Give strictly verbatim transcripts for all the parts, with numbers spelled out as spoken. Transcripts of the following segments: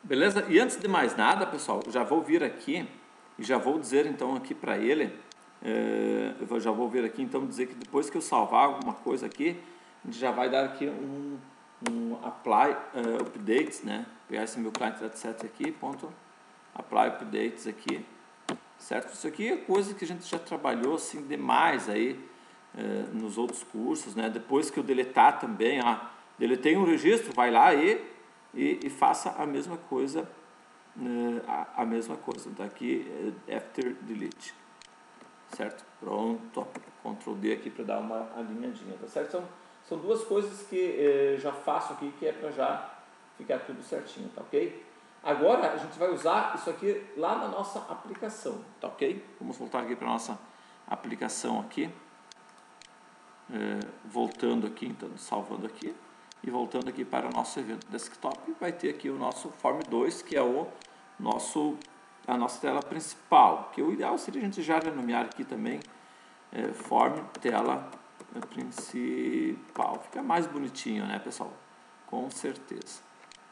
Beleza? E antes de mais nada, pessoal, já vou vir aqui e já vou dizer então aqui para ele, é, eu já vou vir aqui então dizer que depois que eu salvar alguma coisa aqui, a gente já vai dar aqui um, um apply uh, updates, né? Pegar esse meu client dataset aqui, ponto apply updates aqui, certo? Isso aqui é coisa que a gente já trabalhou assim demais aí é, nos outros cursos, né? Depois que eu deletar também, ó, deletei um registro, vai lá e E, e faça a mesma coisa, uh, a, a mesma coisa, daqui uh, after delete, certo? Pronto, control D aqui para dar uma alinhadinha, tá certo? São, são duas coisas que uh, já faço aqui, que é para já ficar tudo certinho, tá ok? Agora a gente vai usar isso aqui lá na nossa aplicação, tá ok? Vamos voltar aqui para a nossa aplicação aqui, uh, voltando aqui, então, salvando aqui. E voltando aqui para o nosso evento desktop, vai ter aqui o nosso Form dois, que é o nosso, a nossa tela principal, que o ideal seria a gente já renomear aqui também é, Form tela principal. Fica mais bonitinho, né, pessoal? Com certeza.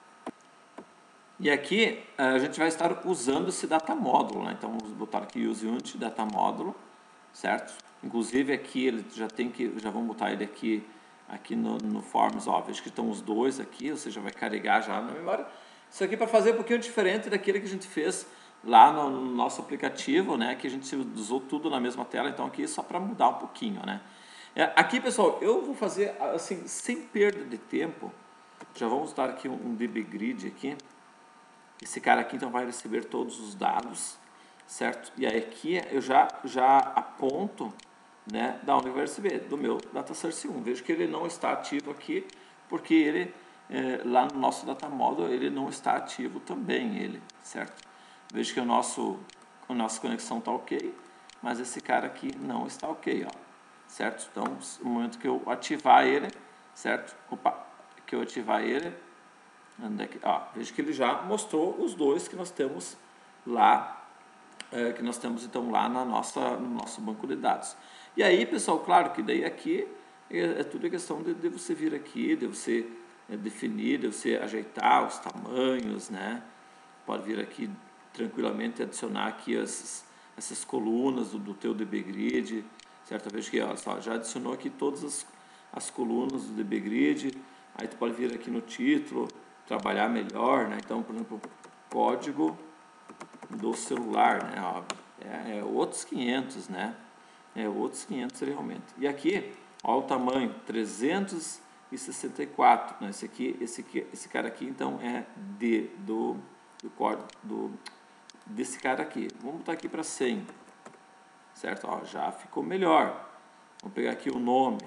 E aqui a gente vai estar usando esse data módulo, né? Então vamos botar aqui use unit data módulo, certo? Inclusive aqui ele já tem que, já vamos botar ele aqui aqui no, no Forms, ó, veja que estão os dois aqui, ou seja, vai carregar já na memória. Isso aqui para fazer um pouquinho diferente daquele que a gente fez lá no, no nosso aplicativo, né, que a gente usou tudo na mesma tela, então aqui só para mudar um pouquinho, né. É, aqui, pessoal, eu vou fazer assim, sem perda de tempo, já vamos dar aqui um, um D B Grid aqui, esse cara aqui então vai receber todos os dados, certo? E aí aqui eu já, já aponto, né, da onde vai receber, do meu data source um. Vejo que ele não está ativo aqui, porque ele, é, lá no nosso data model, ele não está ativo também, ele, certo? Vejo que o nosso, a nossa conexão está ok, mas esse cara aqui não está ok, ó, certo? Então, no momento que eu ativar ele, certo? Opa, que eu ativar ele, onde é que, ó, vejo que ele já mostrou os dois que nós temos lá, é, que nós temos então lá na nossa, no nosso banco de dados. E aí, pessoal, claro que daí aqui é, é tudo questão de, de você vir aqui, de você é, definir, de você ajeitar os tamanhos, né? Pode vir aqui tranquilamente adicionar aqui essas, essas colunas do, do teu D B Grid, certo? Veja que, olha só, já adicionou aqui todas as, as colunas do D B Grid, aí tu pode vir aqui no título, trabalhar melhor, né? Então, por exemplo, código do celular, né? Ó, é, é outros quinhentos, né? É outros quinhentos realmente. E aqui, ó, o tamanho trezentos e sessenta e quatro, né? Esse aqui, esse aqui, esse cara aqui então é D do do código do desse cara aqui. Vamos botar aqui para cem. Certo? Ó, já ficou melhor. Vamos pegar aqui o nome.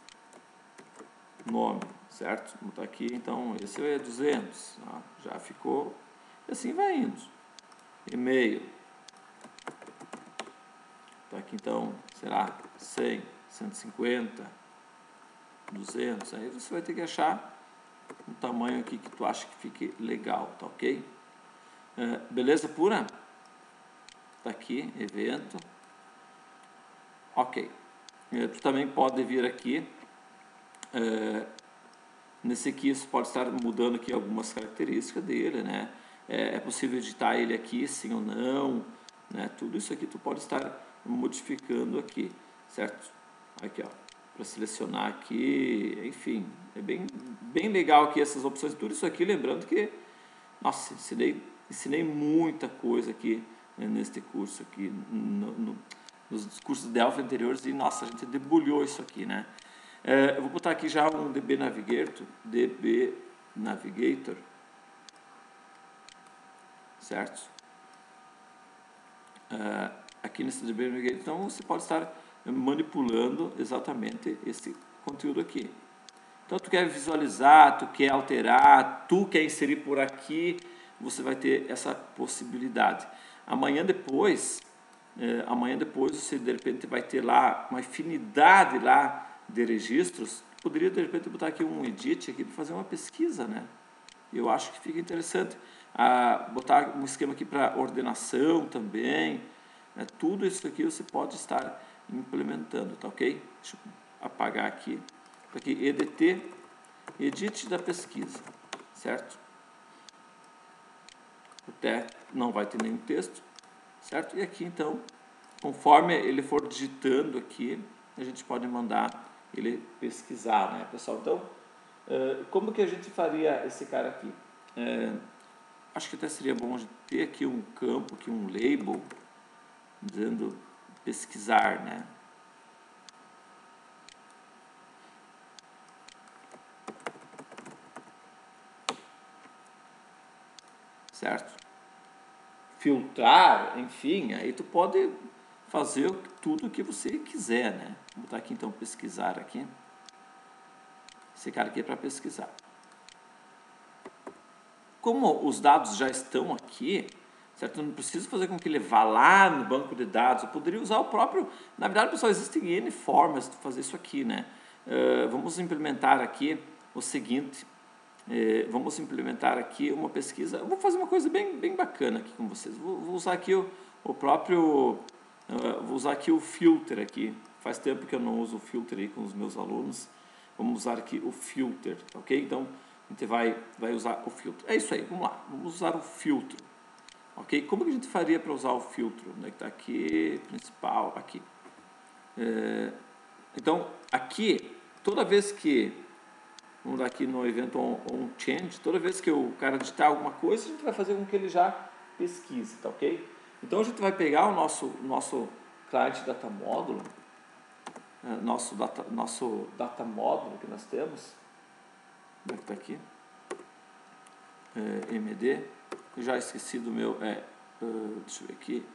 Nome, certo? Vamos botar aqui, então, esse é duzentos. Ó, já ficou. E assim vai indo. E-mail. Tá aqui então, será cem, cento e cinquenta, duzentos. Aí você vai ter que achar um tamanho aqui que tu acha que fique legal, tá ok? É, beleza pura? Tá aqui, evento. Ok. É, tu também pode vir aqui. É, nesse aqui você pode estar mudando aqui algumas características dele, né? É, é possível editar ele aqui, sim ou não, né? Tudo isso aqui tu pode estar modificando aqui, certo? Aqui, ó, para selecionar aqui, enfim, é bem, bem legal aqui essas opções, tudo isso aqui, lembrando que, nossa, ensinei, ensinei muita coisa aqui, né, neste curso aqui, no, no, nos cursos de Delphi anteriores, e nossa, a gente debulhou isso aqui, né? É, eu vou botar aqui já um D B Navigator, D B Navigator, certo? Uh, aqui nesse D B Navigator, então você pode estar manipulando exatamente esse conteúdo aqui. Então tu quer visualizar, tu quer alterar, tu quer inserir por aqui, você vai ter essa possibilidade. Amanhã depois, eh, amanhã depois você de repente vai ter lá uma infinidade lá de registros. Tu poderia de repente botar aqui um edit aqui para fazer uma pesquisa, né? Eu acho que fica interessante. Ah, botar um esquema aqui para ordenação também, né? Tudo isso aqui você pode estar implementando, tá ok? Deixa eu apagar aqui. Aqui, E D T, edit da pesquisa, certo? o te não vai ter nenhum texto, certo? E aqui então, conforme ele for digitando aqui, a gente pode mandar ele pesquisar, né, pessoal? Então, uh, como que a gente faria esse cara aqui? Uh, acho que até seria bom a gente ter aqui um campo, aqui um label, dizendo pesquisar, né? Certo? Filtrar, enfim, aí tu pode fazer tudo o que você quiser, né? Vou botar aqui então pesquisar aqui. Esse cara aqui é para pesquisar. Como os dados já estão aqui, certo? Eu não preciso fazer com que ele vá lá no banco de dados. Eu poderia usar o próprio... Na verdade, pessoal, existem N formas de fazer isso aqui, né? Uh, vamos implementar aqui o seguinte... É, vamos implementar aqui uma pesquisa. Eu vou fazer uma coisa bem, bem bacana aqui com vocês. Vou, vou usar aqui o, o próprio, uh, vou usar aqui o filter aqui. Faz tempo que eu não uso o filter aí com os meus alunos. Vamos usar aqui o filter, ok? Então a gente vai, vai usar o filtro. É isso aí, vamos lá. Vamos usar o filtro, ok? Como que a gente faria para usar o filtro? Onde é que está aqui? Principal, aqui. É, então aqui, toda vez que vamos dar aqui no evento on, on change, toda vez que o cara digitar alguma coisa, a gente vai fazer com que ele já pesquise, tá ok? Então a gente vai pegar o nosso, nosso client data módulo, nosso data, nosso data módulo que nós temos, como é que tá aqui? É, M D, eu já esqueci do meu, é, uh, deixa eu ver aqui,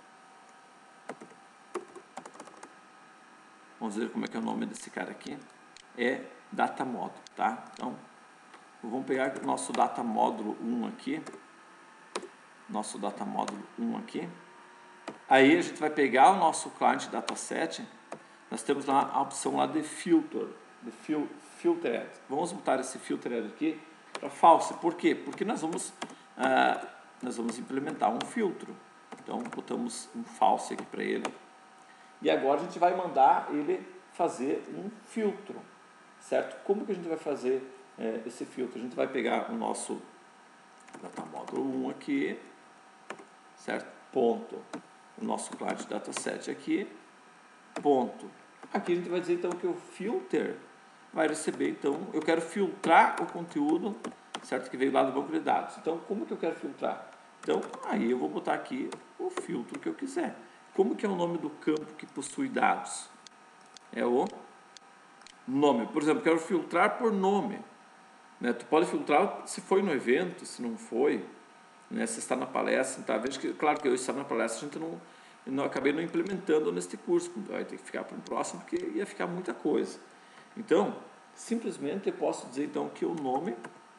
vamos ver como é que é o nome desse cara aqui, é data módulo, tá? Então, vamos pegar o nosso data módulo um aqui, nosso data módulo um aqui, aí a gente vai pegar o nosso client dataset, nós temos lá a opção lá de filter, de fil, filtered, vamos botar esse filtered aqui para false, por quê? Porque nós vamos, ah, nós vamos implementar um filtro, então botamos um false aqui para ele, e agora a gente vai mandar ele fazer um filtro, certo? Como que a gente vai fazer é, esse filtro? A gente vai pegar o nosso data módulo um aqui, certo? Ponto. O nosso client dataset aqui, ponto. Aqui a gente vai dizer então que o filter vai receber, então, eu quero filtrar o conteúdo, certo? Que veio lá do banco de dados. Então, como que eu quero filtrar? Então, aí eu vou botar aqui o filtro que eu quiser. Como que é o nome do campo que possui dados? É o nome. Por exemplo, quero filtrar por nome. Né? Tu pode filtrar se foi no evento, se não foi, né? Se está na palestra. Tá? Veja que, claro que eu estar na palestra, a gente não, eu não acabei não implementando neste curso. Vai ter que ficar para um próximo, porque ia ficar muita coisa. Então, simplesmente eu posso dizer então que o nome,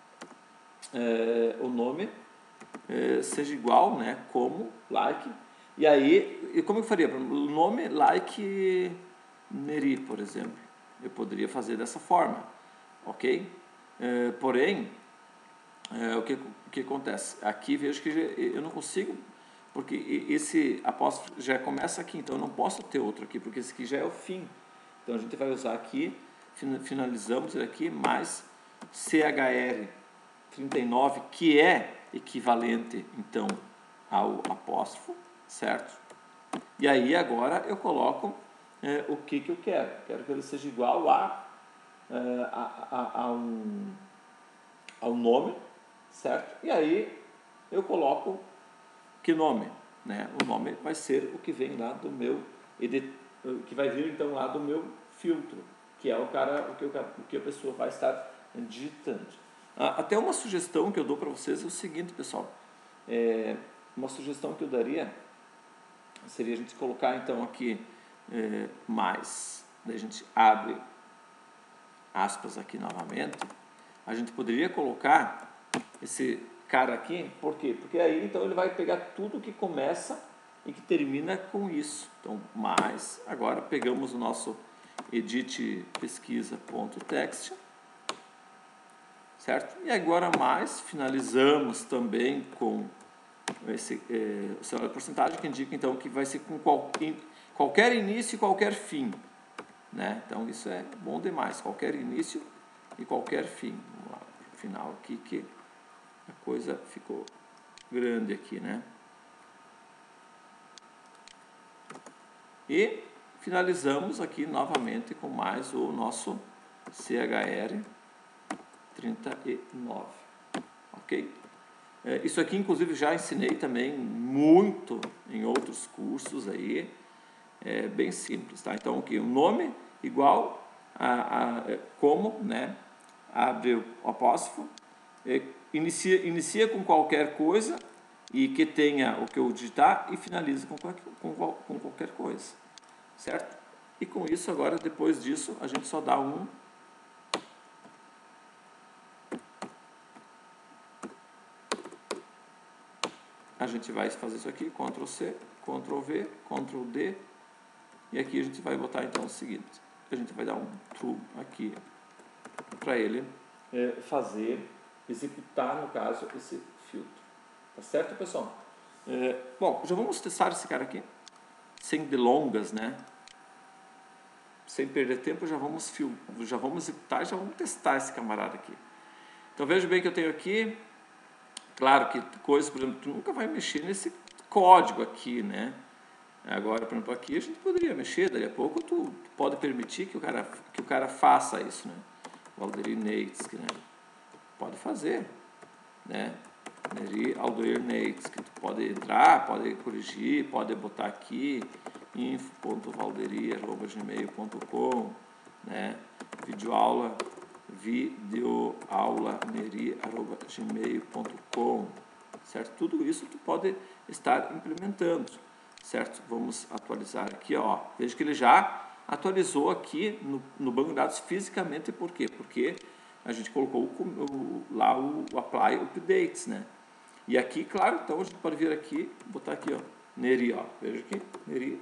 é, o nome é, seja igual, né? Como, like. E aí, e como eu faria? O nome, like, Neri, por exemplo. Eu poderia fazer dessa forma, ok? É, porém, é, o, que, o que acontece? Aqui vejo que eu não consigo, porque esse apóstrofo já começa aqui, então eu não posso ter outro aqui, porque esse aqui já é o fim. Então a gente vai usar aqui, finalizamos ele aqui, mais C H R trinta e nove, que é equivalente, então, ao apóstrofo, certo? E aí agora eu coloco é, o que, que eu quero. Quero que ele seja igual a, é, a, a, a um, ao nome, certo? E aí eu coloco que nome, né? O nome vai ser o que vem lá do meu, que vai vir então lá do meu filtro, que é o cara, o que, eu, o que a pessoa vai estar digitando. Ah, até uma sugestão que eu dou para vocês é o seguinte, pessoal. É, uma sugestão que eu daria seria a gente colocar então aqui é, mais, daí a gente abre aspas aqui novamente, a gente poderia colocar esse cara aqui, por quê? Porque aí então ele vai pegar tudo que começa e que termina com isso. Então, mais, agora pegamos o nosso edit pesquisa.text, certo? E agora mais, finalizamos também com esse é, o cenário de porcentagem, que indica então que vai ser com qual, qualquer início e qualquer fim, né? Então isso é bom demais, qualquer início e qualquer fim. Vamos lá, no final aqui que a coisa ficou grande aqui, né? E finalizamos aqui novamente com mais o nosso C H R trinta e nove, ok? É, isso aqui, inclusive, já ensinei também muito em outros cursos aí, é bem simples, tá? Então, aqui o nome igual a, a como, né? Abre o apóstrofo, é, inicia, inicia com qualquer coisa e que tenha o que eu digitar e finaliza com, com, com qualquer coisa, certo? E com isso agora, depois disso, a gente só dá um a gente vai fazer isso aqui, control C, control V, control D, e aqui a gente vai botar então o seguinte, a gente vai dar um true aqui para ele é, fazer, executar no caso esse filtro, tá certo, pessoal? É, bom, já vamos testar esse cara aqui, sem delongas, né? Sem perder tempo, já vamos filtrar, já vamos executar, já vamos testar esse camarada aqui. Então veja bem que eu tenho aqui, claro que coisas, por exemplo, tu nunca vai mexer nesse código aqui, né? Agora, por exemplo, aqui a gente poderia mexer, daqui a pouco tu, tu pode permitir que o cara, que o cara faça isso, né? Valdeir Neitsky, né? Pode fazer, né? Neri Aldoir Neitsky, tu pode entrar, pode corrigir, pode botar aqui info ponto valdeir arroba gmail ponto com, né? Videoaula videoaula neri arroba gmail ponto com, certo? Tudo isso tu pode estar implementando, certo? Vamos atualizar aqui, ó. Veja que ele já atualizou aqui no, no banco de dados fisicamente. Por quê? Porque a gente colocou o, o, lá o, o apply updates, né? E aqui, claro, então a gente pode vir aqui, botar aqui, ó, Neri, ó. Veja aqui, Neri,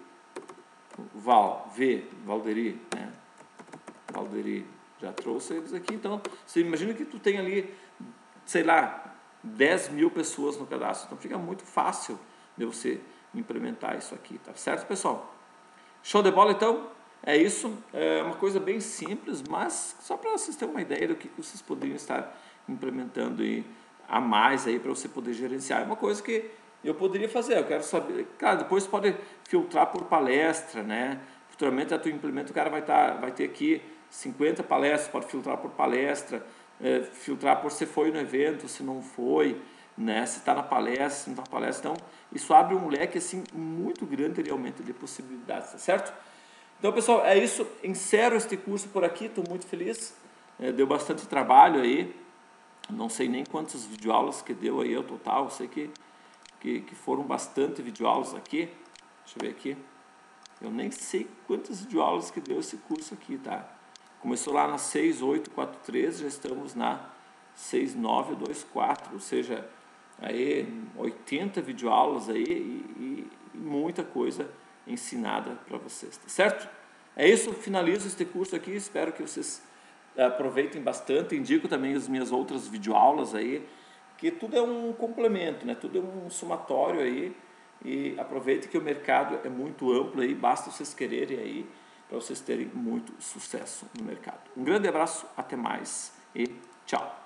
Val, V, Valdeir, né? Valdeir. Já trouxe eles aqui, então você imagina que tu tem ali, sei lá, dez mil pessoas no cadastro, então fica muito fácil de você implementar isso aqui, tá certo, pessoal? Show de bola, então? É isso, é uma coisa bem simples, mas só para vocês terem uma ideia do que vocês poderiam estar implementando aí, a mais aí para você poder gerenciar. É uma coisa que eu poderia fazer, eu quero saber, cara, depois pode filtrar por palestra, né? Futuramente a tua implementa, o cara vai, tá, vai ter aqui cinquenta palestras, pode filtrar por palestra, é, filtrar por se foi no evento, se não foi, né? Se está na palestra, se não está na palestra. Então, isso abre um leque assim, muito grande realmente de possibilidades, tá certo? Então, pessoal, é isso. Encerro este curso por aqui, estou muito feliz. É, deu bastante trabalho aí. Não sei nem quantas videoaulas que deu aí ao total. Sei que, que, que foram bastante videoaulas aqui. Deixa eu ver aqui. Eu nem sei quantas videoaulas que deu esse curso aqui, tá? Começou lá na seis oito quatro três, já estamos na seis nove dois quatro, ou seja, aí oitenta videoaulas aí e, e muita coisa ensinada para vocês, tá certo? É isso, finalizo este curso aqui, espero que vocês aproveitem bastante, indico também as minhas outras videoaulas aí, que tudo é um complemento, né? Tudo é um somatório aí, e aproveite que o mercado é muito amplo aí, basta vocês quererem aí, para vocês terem muito sucesso no mercado. Um grande abraço, até mais e tchau!